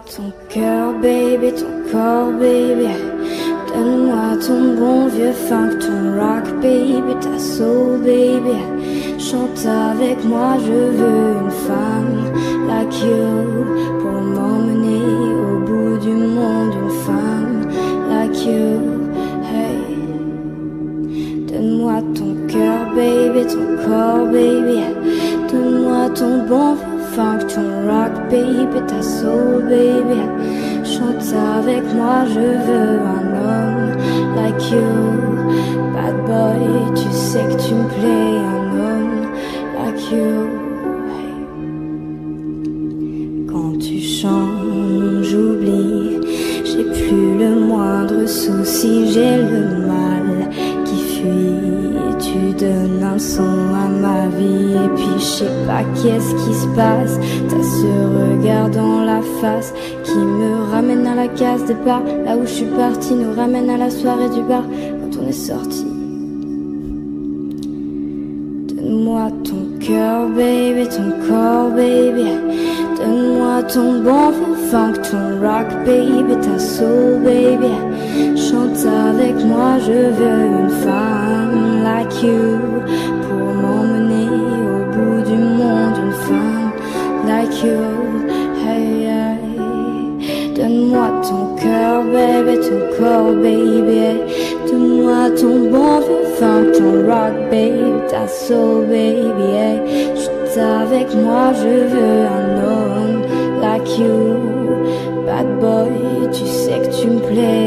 ton cœur, baby, ton corps, baby. Donne-moi ton bon vieux funk, ton rock, baby, ta soul, baby. Chante avec moi, je veux une femme like you pour m'emmener au bout du monde. Une femme like you, hey. Donne-moi ton cœur, baby, ton corps, baby. Donne-moi ton bon vieux funk, ton rock, baby, ta soul, baby. Chante avec moi, je veux un homme like you. Bad boy, tu sais que tu me plais, un homme like you. Hey. Quand tu chantes, j'oublie, j'ai plus le moindre souci, j'ai le mal qui fuit. Tu donnes un son à ma vie et puis je sais pas qu'est-ce qui se passe. T'as ce regard dans la face qui me ramène à la case départ. Là où je suis partie nous ramène à la soirée du bar quand on est sorti. Donne-moi ton cœur, baby, ton corps, baby. Donne-moi ton bon vieux funk, ton rock, baby, ta soul, baby. Chante avec moi, je veux une femme like you pour m'emmener au bout du monde. Une femme like you, hey, hey. Donne-moi ton cœur, baby, ton corps, baby. Donne-moi ton bon vieux funk, ton rock, baby, ta soul, baby, hey. Chante avec moi, je veux un homme like you. Bad boy, tu sais que tu me plais.